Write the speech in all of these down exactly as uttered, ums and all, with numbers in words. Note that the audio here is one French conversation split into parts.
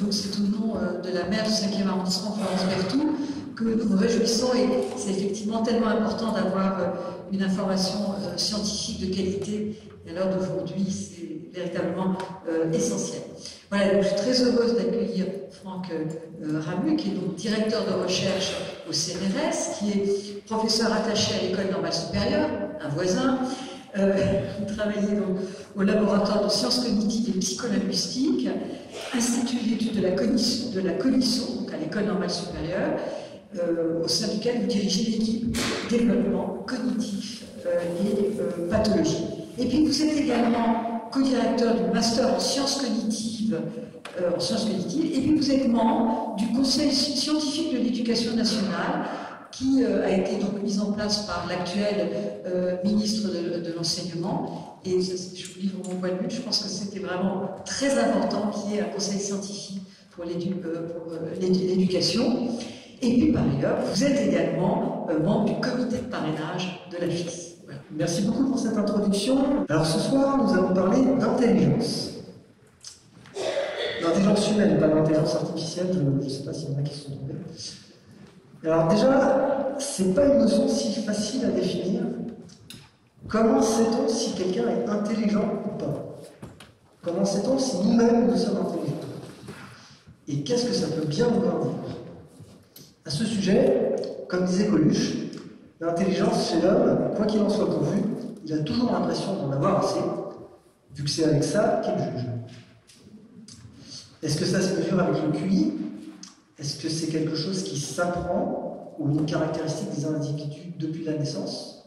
donc c'est au nom euh, de la maire du cinquième arrondissement, Florence Berthoud, que nous nous réjouissons, et c'est effectivement tellement important d'avoir euh, une information euh, scientifique de qualité, et à l'heure d'aujourd'hui, c'est véritablement euh, essentiel. Voilà, donc je suis très heureuse d'accueillir Franck euh, Ramu, qui est donc directeur de recherche au C N R S, qui est professeur attaché à l'École normale supérieure, un voisin. Euh, vous travaillez donc au laboratoire de sciences cognitives et psycholinguistiques, Institut d'études de la cognition, de la cognition, donc à l'École normale supérieure, euh, au sein duquel vous dirigez l'équipe développement cognitif euh, et euh, pathologie. Et puis vous êtes également co-directeur du master en sciences cognitives, euh, en sciences cognitives, et puis vous êtes membre du Conseil scientifique de l'éducation nationale, qui euh, a été donc mise en place par l'actuel euh, ministre de, de l'Enseignement. Et je, je vous livre mon point de vue, je pense que c'était vraiment très important qu'il y ait un conseil scientifique pour l'éducation. Et puis par ailleurs, vous êtes également euh, membre du comité de parrainage de la F I S. Voilà. Merci beaucoup pour cette introduction. Alors ce soir, nous allons parler d'intelligence. L'intelligence humaine, pas l'intelligence artificielle, je ne sais pas s'il y en a qui se sont trompés. Alors déjà, c'est pas une notion si facile à définir. Comment sait-on si quelqu'un est intelligent ou pas? Comment sait-on si nous-mêmes nous sommes intelligents? Et qu'est-ce que ça peut bien vouloir dire? À ce sujet, comme disait Coluche, l'intelligence chez l'homme, quoi qu'il en soit pourvu, il a toujours l'impression d'en avoir assez, vu que c'est avec ça qu'il juge. Est-ce que ça se mesure avec le Q I? Est-ce que c'est quelque chose qui s'apprend ou une caractéristique des individus depuis la naissance?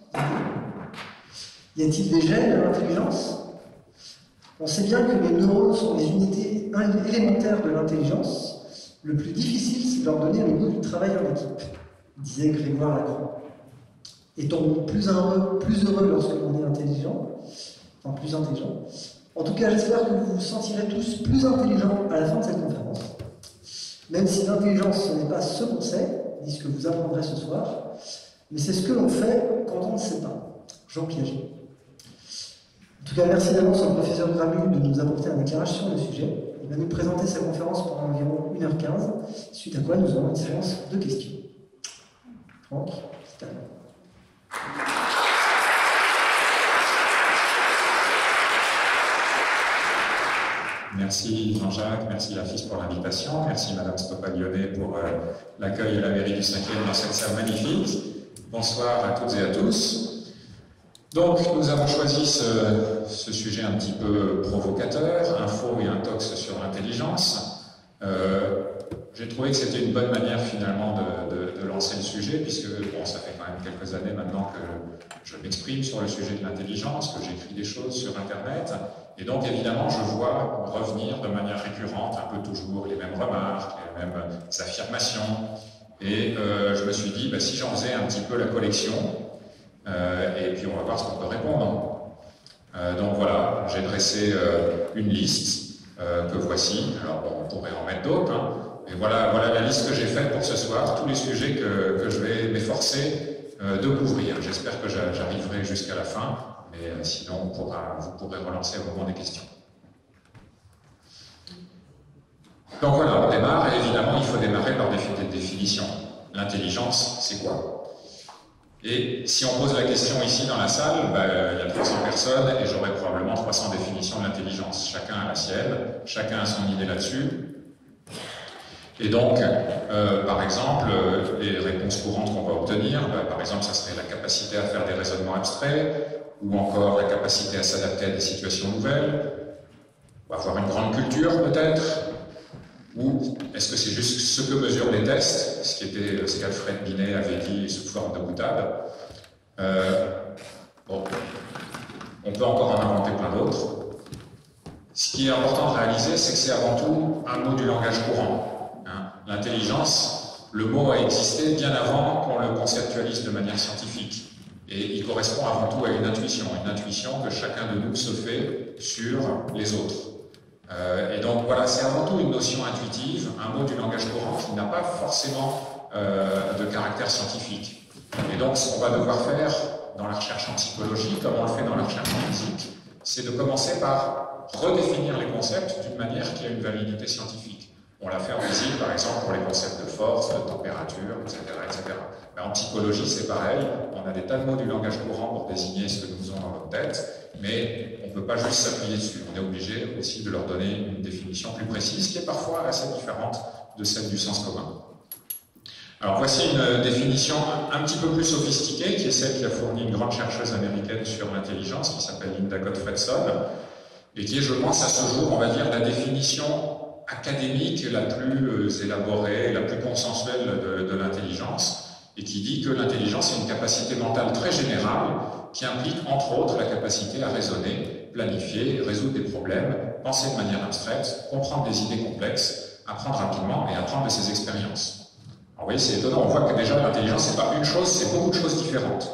Y a-t-il des gènes de l'intelligence? On sait bien que les neurones sont les unités élémentaires de l'intelligence. Le plus difficile, c'est de leur donner le goût du travail en équipe, disait Grégoire Lacroix. Est-on plus heureux, plus heureux lorsque l'on est intelligent? Enfin, plus intelligent. En tout cas, j'espère que vous vous sentirez tous plus intelligents à la fin de cette conférence. Même si l'intelligence, ce n'est pas ce qu'on sait, ni ce que vous apprendrez ce soir, mais c'est ce que l'on fait quand on ne sait pas. Jean Piaget. En tout cas, merci d'avance au professeur Ramu de nous apporter un éclairage sur le sujet. Il va nous présenter sa conférence pendant environ une heure quinze, suite à quoi nous aurons une séance de questions. Franck, c'est à vous. Merci Jean-Jacques, merci la F I S pour l'invitation, merci Madame Stopaglione pour euh, l'accueil à la mairie du cinquième dans cette salle magnifique. Bonsoir à toutes et à tous. Donc nous avons choisi ce, ce sujet un petit peu provocateur, info et intox sur l'intelligence. Euh, J'ai trouvé que c'était une bonne manière finalement de, de, de lancer le sujet, puisque bon, ça fait quand même quelques années maintenant que je m'exprime sur le sujet de l'intelligence, que j'écris des choses sur Internet. Et donc, évidemment, je vois revenir de manière récurrente un peu toujours les mêmes remarques, les mêmes affirmations. Et euh, je me suis dit, bah, si j'en faisais un petit peu la collection, euh, et puis on va voir ce qu'on peut répondre. Euh, donc voilà, j'ai dressé euh, une liste euh, que voici. Alors bon, on pourrait en mettre d'autres, hein. Et voilà, voilà la liste que j'ai faite pour ce soir, tous les sujets que, que je vais m'efforcer euh, de couvrir. J'espère que j'arriverai jusqu'à la fin. Mais euh, sinon, on pourra, vous pourrez relancer au moment des questions. Donc voilà, on démarre, et évidemment, il faut démarrer par des définitions. L'intelligence, c'est quoi? Et si on pose la question ici dans la salle, bah, il y a trois cents personnes, et j'aurai probablement trois cents définitions de l'intelligence. Chacun a la sienne, chacun a son idée là-dessus. Et donc, euh, par exemple, euh, les réponses courantes qu'on va obtenir, bah, par exemple, ça serait la capacité à faire des raisonnements abstraits, ou encore la capacité à s'adapter à des situations nouvelles, ou avoir une grande culture peut-être, ou est-ce que c'est juste ce que mesurent les tests, ce qui était ce qu'Alfred Binet avait dit sous forme de boutade. Euh, bon, on peut encore en inventer plein d'autres. Ce qui est important de réaliser, c'est que c'est avant tout un mot du langage courant. Hein. L'intelligence, le mot a existé bien avant qu'on le conceptualise de manière scientifique. Et il correspond avant tout à une intuition, une intuition que chacun de nous se fait sur les autres. Euh, et donc voilà, c'est avant tout une notion intuitive, un mot du langage courant qui n'a pas forcément euh, de caractère scientifique. Et donc ce qu'on va devoir faire dans la recherche en psychologie, comme on le fait dans la recherche en physique, c'est de commencer par redéfinir les concepts d'une manière qui a une validité scientifique. On la fait invisible, par exemple, pour les concepts de force, de température, et cetera, et cetera. Mais en psychologie, c'est pareil. On a des tas de mots du langage courant pour désigner ce que nous faisons dans notre tête, mais on ne peut pas juste s'appuyer dessus. On est obligé aussi de leur donner une définition plus précise, qui est parfois assez différente de celle du sens commun. Alors voici une définition un petit peu plus sophistiquée, qui est celle qui a fourni une grande chercheuse américaine sur l'intelligence, qui s'appelle Linda Gottfredson, et qui est, je pense, à ce jour, on va dire, la définition académique la plus élaborée, la plus consensuelle de, de l'intelligence, et qui dit que l'intelligence est une capacité mentale très générale qui implique entre autres la capacité à raisonner, planifier, résoudre des problèmes, penser de manière abstraite, comprendre des idées complexes, apprendre rapidement et apprendre de ses expériences. Alors vous voyez, c'est étonnant, on voit que déjà l'intelligence c'est pas une chose, c'est beaucoup de choses différentes.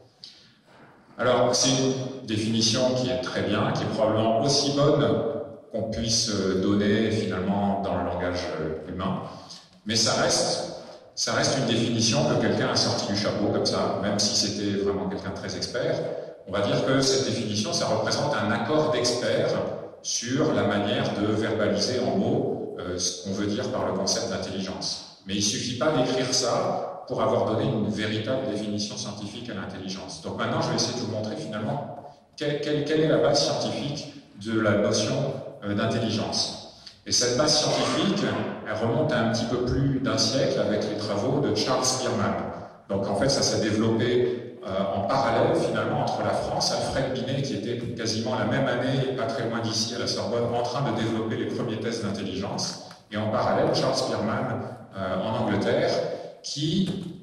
Alors c'est une définition qui est très bien, qui est probablement aussi bonne qu'on puisse donner finalement dans le langage humain, mais ça reste, ça reste une définition que quelqu'un a sorti du chapeau comme ça, même si c'était vraiment quelqu'un de très expert. On va dire que cette définition, ça représente un accord d'experts sur la manière de verbaliser en mots euh, ce qu'on veut dire par le concept d'intelligence. Mais il ne suffit pas d'écrire ça pour avoir donné une véritable définition scientifique à l'intelligence. Donc maintenant, je vais essayer de vous montrer finalement quelle, quelle, quelle est la base scientifique de la notion d'intelligence. Et cette base scientifique, elle remonte à un petit peu plus d'un siècle avec les travaux de Charles Spearman. Donc en fait, ça s'est développé euh, en parallèle finalement entre la France, Alfred Binet qui était quasiment la même année, pas très loin d'ici à la Sorbonne, en train de développer les premiers tests d'intelligence, et en parallèle Charles Spearman euh, en Angleterre qui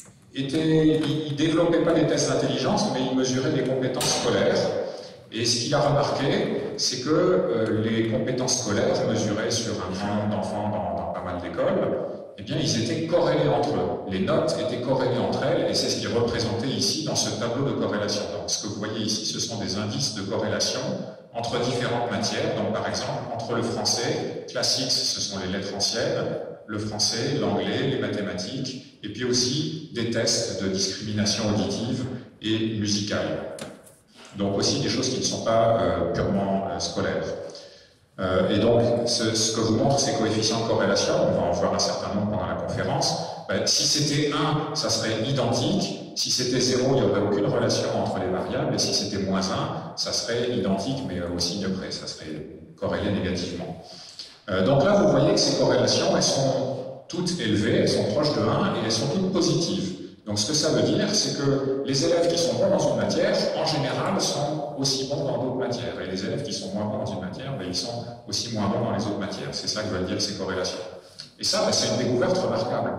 était, il, il développait pas des tests d'intelligence, mais il mesurait des compétences scolaires. Et ce qu'il a remarqué, c'est que euh, les compétences scolaires mesurées sur un grand nombre d'enfants dans, dans pas mal d'écoles, eh bien, ils étaient corrélés entre eux. Les notes étaient corrélées entre elles, et c'est ce qui est représenté ici dans ce tableau de corrélation. Donc, ce que vous voyez ici, ce sont des indices de corrélation entre différentes matières. Donc, par exemple, entre le français, classique, ce sont les lettres anciennes, le français, l'anglais, les mathématiques, et puis aussi des tests de discrimination auditive et musicale. Donc aussi des choses qui ne sont pas euh, purement euh, scolaires. Euh, et donc, ce, ce que vous montre ces coefficients de corrélation, on va en voir un certain nombre pendant la conférence, ben, si c'était un, ça serait identique, si c'était zéro, il n'y aurait aucune relation entre les variables, et si c'était moins un, ça serait identique, mais au signe près, ça serait corrélé négativement. Euh, donc là, vous voyez que ces corrélations, elles sont toutes élevées, elles sont proches de un, et elles sont toutes positives. Donc ce que ça veut dire, c'est que les élèves qui sont bons dans une matière, en général, sont aussi bons dans d'autres matières. Et les élèves qui sont moins bons dans une matière, ben, ils sont aussi moins bons dans les autres matières. C'est ça que veulent dire ces corrélations. Et ça, ben, c'est une découverte remarquable.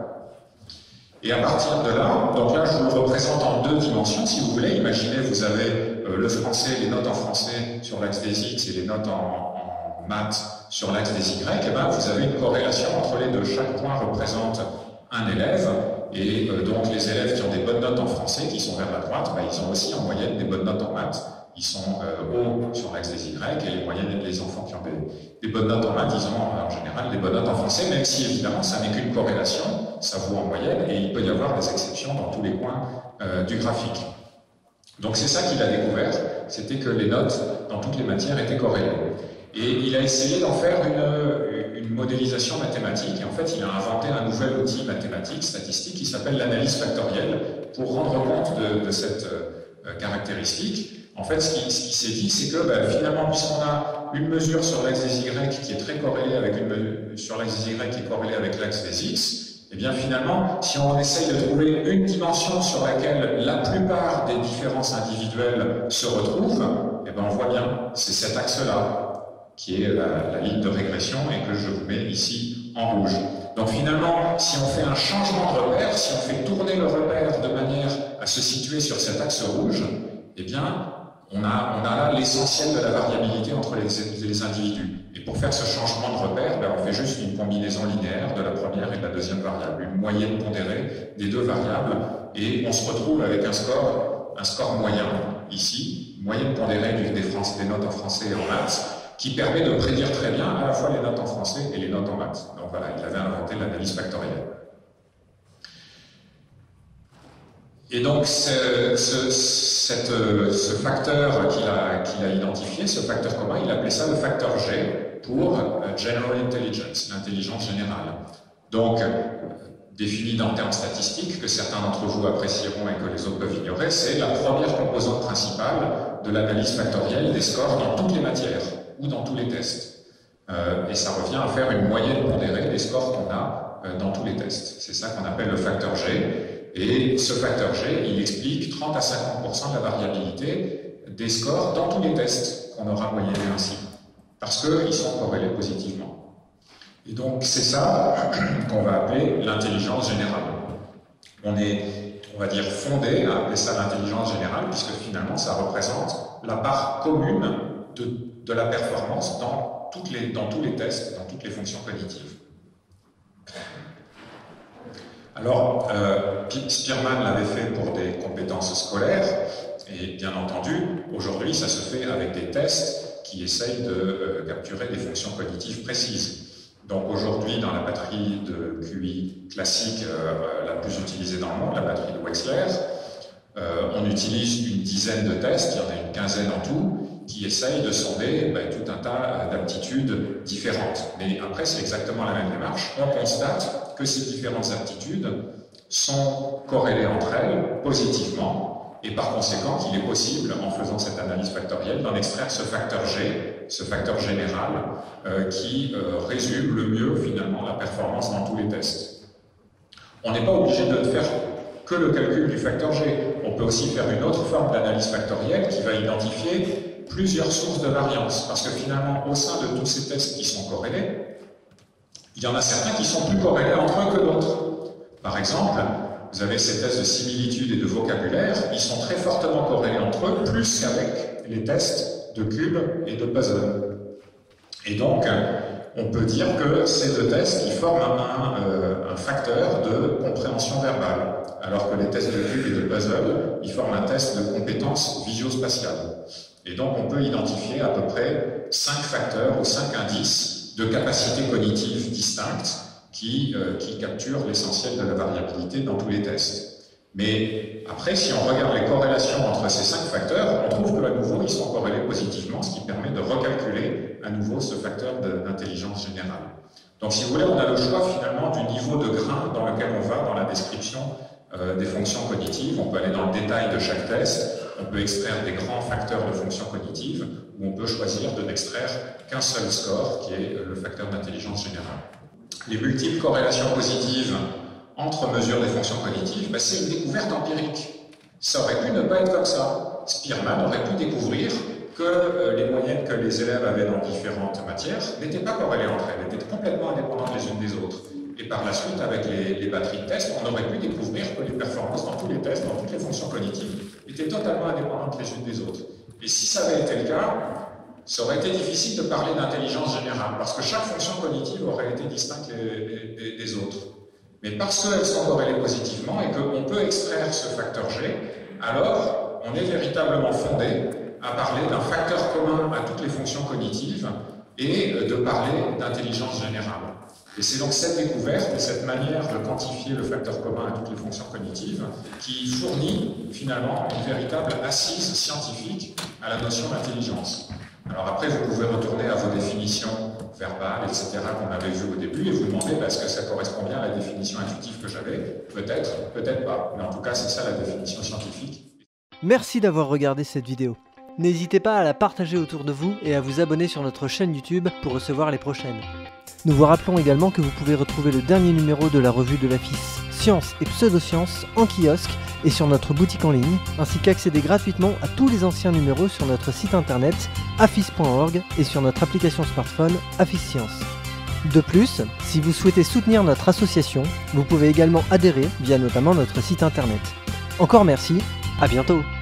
Et à partir de là, donc là, je vous le représente en deux dimensions, si vous voulez. Imaginez, vous avez euh, le français, les notes en français sur l'axe des X et les notes en, en maths sur l'axe des Y. Et ben, vous avez une corrélation entre les deux. Chaque point représente un élève. Et euh, donc les élèves qui ont des bonnes notes en français, qui sont vers la droite, bah, ils ont aussi en moyenne des bonnes notes en maths. Ils sont euh, hauts sur l'axe des Y, et les moyennes, les enfants qui ont des, des bonnes notes en maths, ils ont en général des bonnes notes en français, même si évidemment ça n'est qu'une corrélation, ça vaut en moyenne, et il peut y avoir des exceptions dans tous les coins euh, du graphique. Donc c'est ça qu'il a découvert, c'était que les notes dans toutes les matières étaient corrélées. Et il a essayé d'en faire une, une modélisation mathématique. Et en fait, il a inventé un nouvel outil mathématique, statistique, qui s'appelle l'analyse factorielle, pour rendre compte de, de cette euh, caractéristique. En fait, ce qui, ce qui s'est dit, c'est que ben, finalement, puisqu'on a une mesure sur l'axe des Y qui est très corrélée avec une sur l'axe des Y qui est corrélée avec l'axe des X, et bien finalement, si on essaye de trouver une dimension sur laquelle la plupart des différences individuelles se retrouvent, et ben on voit bien, c'est cet axe-là qui est la, la ligne de régression et que je vous mets ici en rouge. Donc finalement, si on fait un changement de repère, si on fait tourner le repère de manière à se situer sur cet axe rouge, eh bien, on a, on a là l'essentiel de la variabilité entre les, les individus. Et pour faire ce changement de repère, ben on fait juste une combinaison linéaire de la première et de la deuxième variable, une moyenne pondérée des deux variables, et on se retrouve avec un score, un score moyen ici, moyenne pondérée des, des, France, des notes en français et en maths, qui permet de prédire très bien à la fois les notes en français et les notes en maths. Donc voilà, il avait inventé l'analyse factorielle. Et donc ce, ce, cette, ce facteur qu'il a, qu'il a identifié, ce facteur commun, il appelait ça le facteur G, pour euh, General Intelligence, l'intelligence générale. Donc, euh, définie en termes statistiques, que certains d'entre vous apprécieront et que les autres peuvent ignorer, c'est la première composante principale de l'analyse factorielle des scores dans toutes les matières ou dans tous les tests. Euh, et ça revient à faire une moyenne pondérée des scores qu'on a euh, dans tous les tests. C'est ça qu'on appelle le facteur G. Et ce facteur G, il explique trente à cinquante pour cent de la variabilité des scores dans tous les tests qu'on aura moyennés ainsi, parce qu'ils sont corrélés positivement. Et donc, c'est ça qu'on va appeler l'intelligence générale. On est, on va dire, fondé à appeler ça l'intelligence générale, puisque finalement, ça représente la part commune de, de la performance dans, toutes les, dans tous les tests, dans toutes les fonctions cognitives. Alors, euh, Spearman l'avait fait pour des compétences scolaires, et bien entendu, aujourd'hui, ça se fait avec des tests qui essayent de euh, capturer des fonctions cognitives précises. Donc aujourd'hui, dans la batterie de Q I classique, euh, la plus utilisée dans le monde, la batterie de Wechsler, euh, on utilise une dizaine de tests, il y en a une quinzaine en tout, qui essayent de sonder ben, tout un tas d'aptitudes différentes. Mais après, c'est exactement la même démarche. On constate que ces différentes aptitudes sont corrélées entre elles positivement, et par conséquent qu'il est possible, en faisant cette analyse factorielle, d'en extraire ce facteur G, ce facteur général, euh, qui euh, résume le mieux finalement la performance dans tous les tests. On n'est pas obligé de faire que le calcul du facteur G. On peut aussi faire une autre forme d'analyse factorielle qui va identifier plusieurs sources de variance, parce que finalement, au sein de tous ces tests qui sont corrélés, il y en a certains qui sont plus corrélés entre eux que d'autres. Par exemple, vous avez ces tests de similitude et de vocabulaire, ils sont très fortement corrélés entre eux, plus qu'avec les tests de cube et de puzzle. Et donc, on peut dire que ces deux tests qui forment un, euh, un facteur de compréhension verbale, alors que les tests de cube et de puzzle, ils forment un test de compétence visio-spatiale. Et donc, on peut identifier à peu près cinq facteurs ou cinq indices de capacités cognitives distinctes qui, euh, qui capturent l'essentiel de la variabilité dans tous les tests. Mais après, si on regarde les corrélations entre ces cinq facteurs, on trouve qu'à nouveau, ils sont corrélés positivement, ce qui permet de recalculer à nouveau ce facteur d'intelligence générale. Donc, si vous voulez, on a le choix finalement du niveau de grain dans lequel on va dans la description euh, des fonctions cognitives. On peut aller dans le détail de chaque test, on peut extraire des grands facteurs de fonctions cognitives, ou on peut choisir de n'extraire qu'un seul score, qui est le facteur d'intelligence générale. Les multiples corrélations positives entre mesures des fonctions cognitives, ben c'est une découverte empirique. Ça aurait pu ne pas être comme ça. Spearman aurait pu découvrir que euh, les moyennes que les élèves avaient dans différentes matières n'étaient pas corrélées entre elles, étaient complètement indépendantes les unes des autres. Et par la suite, avec les, les batteries de tests, on aurait pu découvrir que les performances dans tous les tests, dans toutes les fonctions cognitives, étaient totalement indépendantes les unes des autres. Et si ça avait été le cas, ça aurait été difficile de parler d'intelligence générale, parce que chaque fonction cognitive aurait été distincte des, des, des autres. Mais parce qu'elles sont corrélées positivement et qu'on peut extraire ce facteur G, alors on est véritablement fondé à parler d'un facteur commun à toutes les fonctions cognitives et de parler d'intelligence générale. Et c'est donc cette découverte et cette manière de quantifier le facteur commun à toutes les fonctions cognitives qui fournit finalement une véritable assise scientifique à la notion d'intelligence. Alors après, vous pouvez retourner à vos définitions verbales, et cetera, qu'on avait vues au début, et vous demander bah, est-ce que ça correspond bien à la définition intuitive que j'avais? Peut-être, peut-être pas. Mais en tout cas, c'est ça la définition scientifique. Merci d'avoir regardé cette vidéo. N'hésitez pas à la partager autour de vous et à vous abonner sur notre chaîne YouTube pour recevoir les prochaines. Nous vous rappelons également que vous pouvez retrouver le dernier numéro de la revue de l'A F I S Sciences et Pseudosciences en kiosque et sur notre boutique en ligne, ainsi qu'accéder gratuitement à tous les anciens numéros sur notre site internet afis point org et sur notre application smartphone Afis Sciences. De plus, si vous souhaitez soutenir notre association, vous pouvez également adhérer via notamment notre site internet. Encore merci, à bientôt!